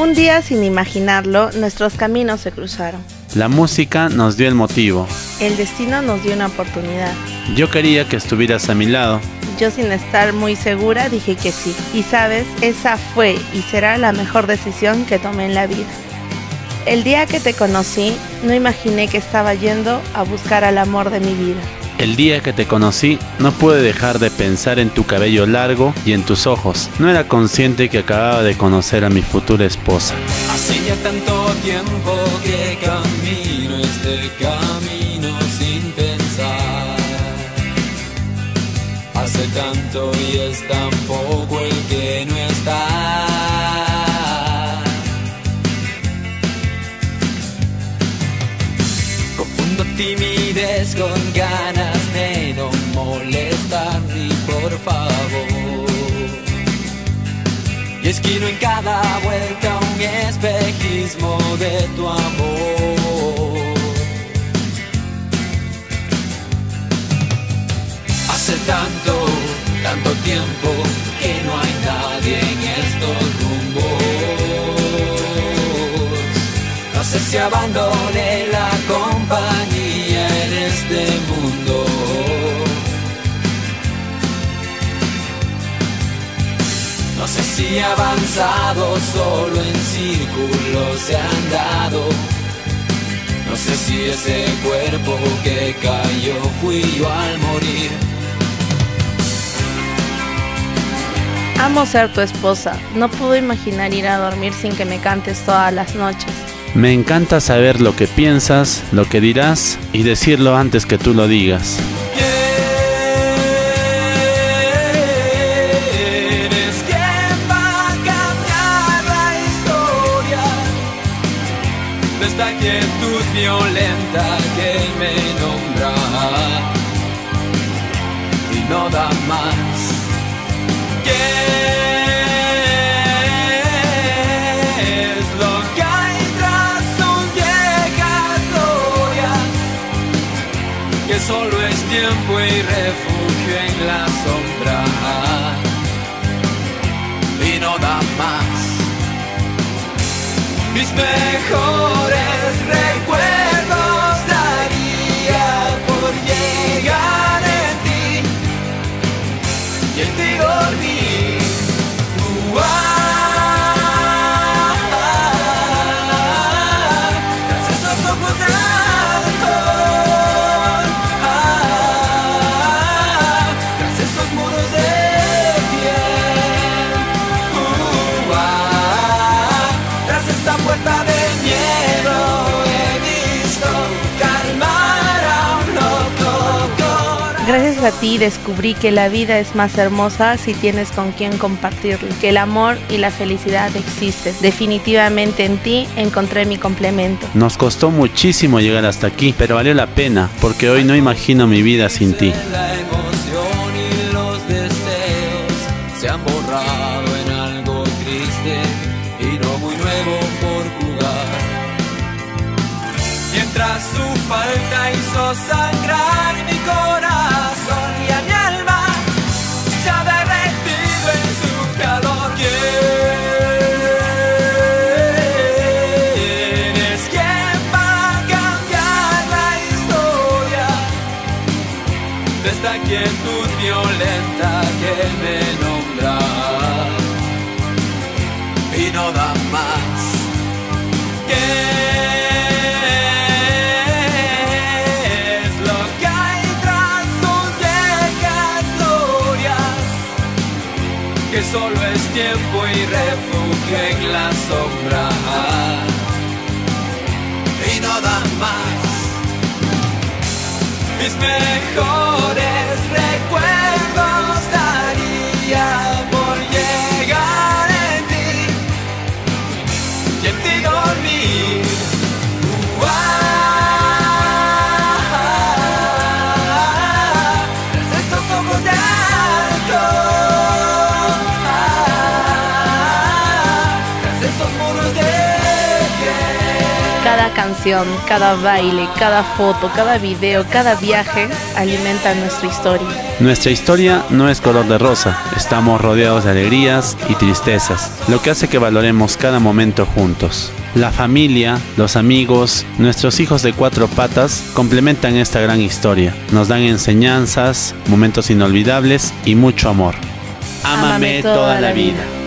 Un día, sin imaginarlo, nuestros caminos se cruzaron. La música nos dio el motivo. El destino nos dio una oportunidad. Yo quería que estuvieras a mi lado. Yo, sin estar muy segura, dije que sí. Y sabes, esa fue y será la mejor decisión que tomé en la vida. El día que te conocí, no imaginé que estaba yendo a buscar al amor de mi vida. El día que te conocí, no pude dejar de pensar en tu cabello largo y en tus ojos. No era consciente que acababa de conocer a mi futura esposa. Hace ya tanto tiempo que camino este camino sin pensar. Hace tanto y es tan poco el que no está. Confundo timidez con ganas de no molestar ni por favor. Y esquino en cada vuelta un espejismo de tu amor. Hace tanto, tanto tiempo que no hay nadie en estos rumbos. No sé si abandone la compañía en este mundo. No sé si he avanzado, solo en círculos he andado. No sé si ese cuerpo que cayó fui yo al morir. Amo ser tu esposa. No puedo imaginar ir a dormir sin que me cantes todas las noches. Me encanta saber lo que piensas, lo que dirás y decirlo antes que tú lo digas. Esta quietud violenta que me nombra y no da más. ¿Qué es lo que hay tras sus viejas glorias? Que solo es tiempo y refugio en la sombra y no da más. Mis mejores recuerdos daría por llegar en ti y en ti dormir. Tras esos ojos blancos, tras esos muros de piel, tras esta puerta de miedo he visto calmar a un loco corazón. Gracias a ti descubrí que la vida es más hermosa si tienes con quien compartirla, que el amor y la felicidad existen. Definitivamente en ti encontré mi complemento. Nos costó muchísimo llegar hasta aquí, pero valió la pena, porque hoy no imagino mi vida sin ti. La emoción y los deseos se han borrado en algo triste y no muy nuevo por jugar. Mientras su falta hizo sangrar mi corazón y a mi alma se ha derretido en su calor. ¿Quién es quien va a cambiar la historia de esta quietud violenta que me nombra y no da más? ¿Qué es lo que hay tras sus viejas glorias? Que solo es tiempo y refugio en la sombra y no da más. Mis mejores recuerdos daría por llegar en ti y en ti dormir. Tras esos ojos de alto, tras esos muros de piel. Cada canción, cada baile, cada foto, cada video, cada viaje alimenta nuestra historia. Nuestra historia no es color de rosa, estamos rodeados de alegrías y tristezas, lo que hace que valoremos cada momento juntos. La familia, los amigos, nuestros hijos de 4 patas complementan esta gran historia. Nos dan enseñanzas, momentos inolvidables y mucho amor. Ámame toda la vida.